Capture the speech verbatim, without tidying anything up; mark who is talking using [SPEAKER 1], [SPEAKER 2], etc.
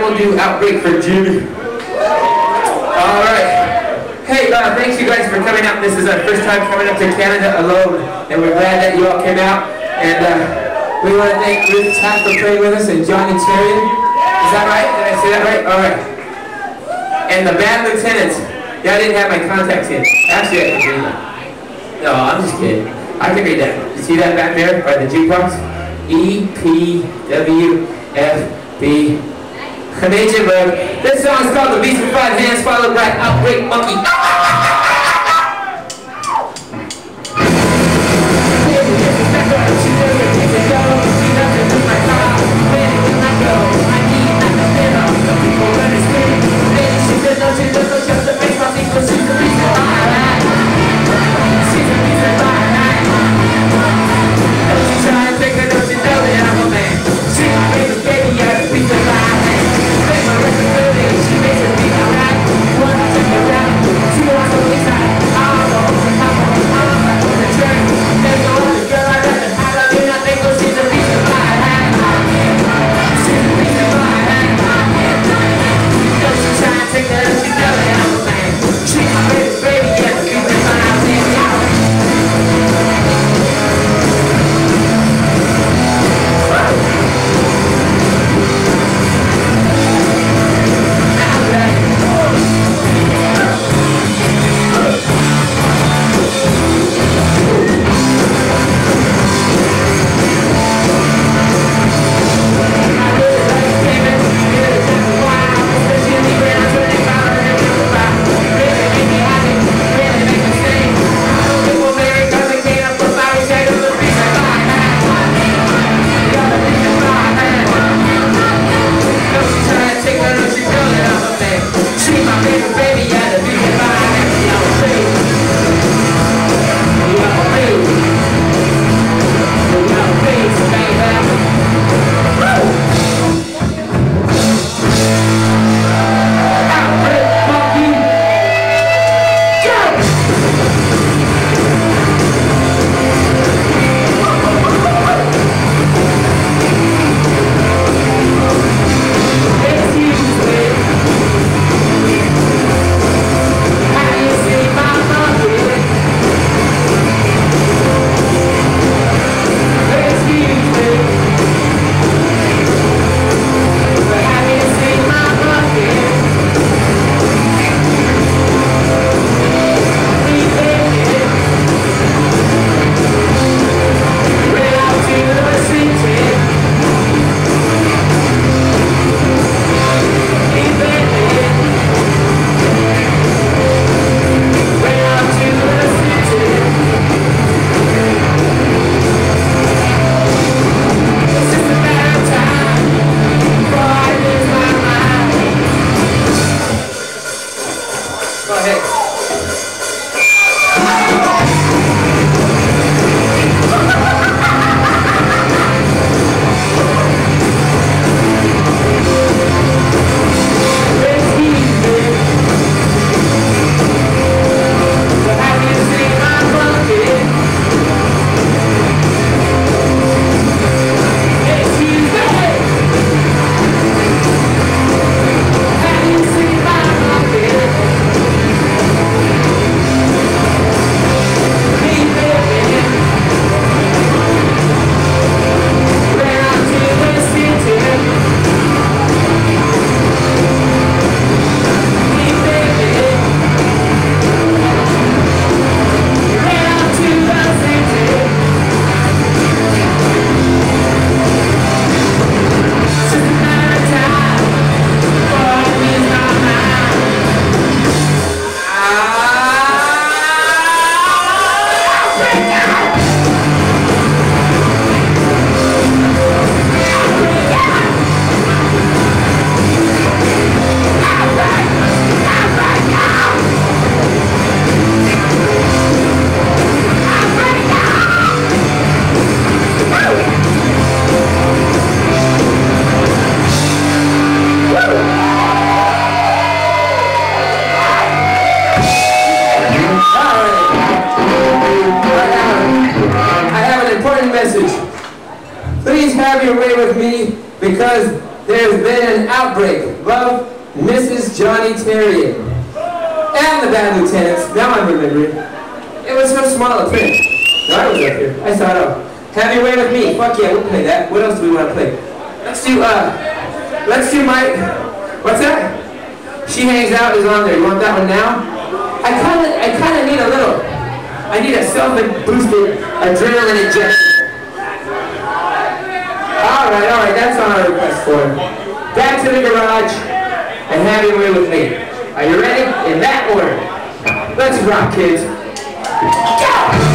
[SPEAKER 1] then we'll do Outbreak for Jimmy. Alright. Hey, uh, thanks you guys for coming out. This is our first time coming up to Canada alone, and we're glad that you all came out. And uh, we want to thank Ruth Taft for playing with us, and Johnny Cherian. Is that right? Did I say that right? Alright. And the band lieutenants. Yeah, I didn't have my contacts in. Actually, I can read that. No, I'm just kidding. I can read that. You see that back there by the jukebox? E P W F B. Major Road. This song is called The Beast with Five Hands, followed by Outbreak Monkey. Please have your way with me, because There's been an outbreak. Love, Missus Johnny Terrian. And the Bad Lieutenants. Now I'm remembering. It was so small a print. No, I was up here. I saw it all. Have your way with me. Fuck yeah, we'll play that. What else do we want to play? Let's do, uh, let's do my, what's that? She Hangs Out is on there. You want that one now? I kind of, I kind of need a little, I need a self-boosted adrenaline injection. Alright, alright, that's on our request form. Back to the garage and have your way with me. Are you ready? In that order. Let's rock, kids. Go!